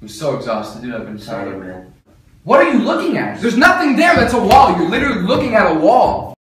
I'm so exhausted, dude. I've been Sorry, tired. man. What are you looking at? There's nothing there. That's a wall. You're literally looking at a wall.